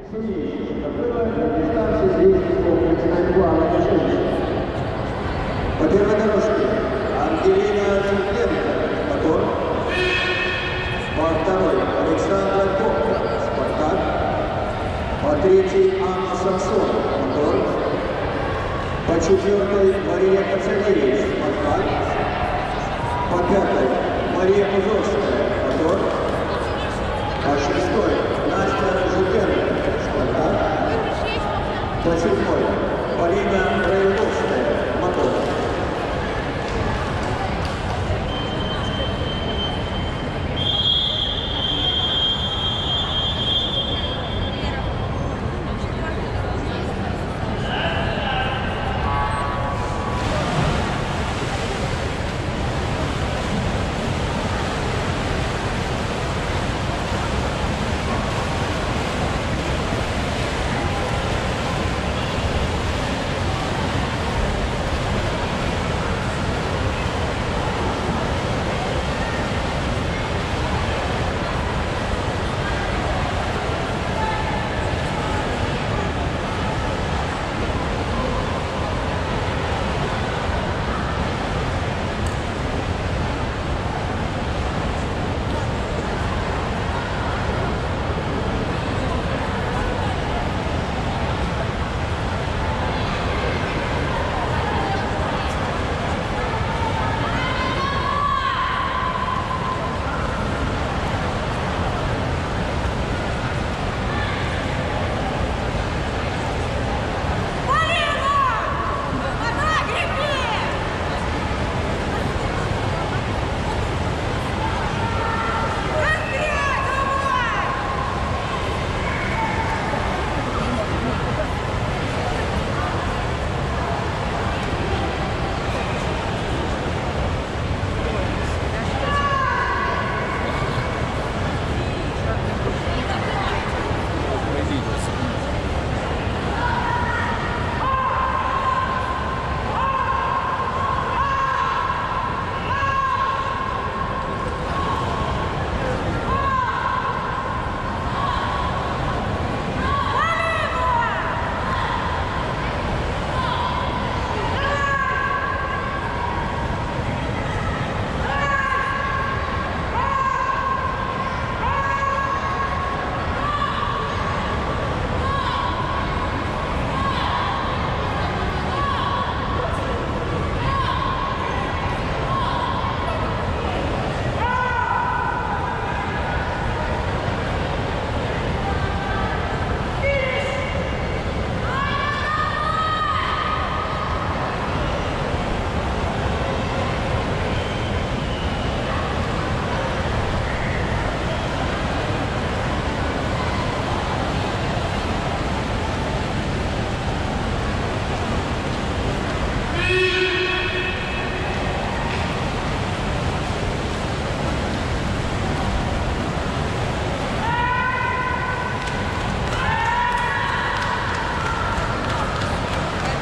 Финиш. Открывает дистанцию 200 комплекс плана женщин. По первой дорожке Ангелина Шевченко, мотор. По второй Александра Копка, Спартак. По третьей Анна Самсон, мотор. По четвертой Мария Кацаневич, Спартак. По пятой Мария Пузовская, мотор. По шестой Настя Жукенко, Спартак. По седьмой Полина Раиловская, мотор.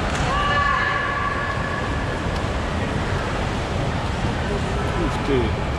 Ты.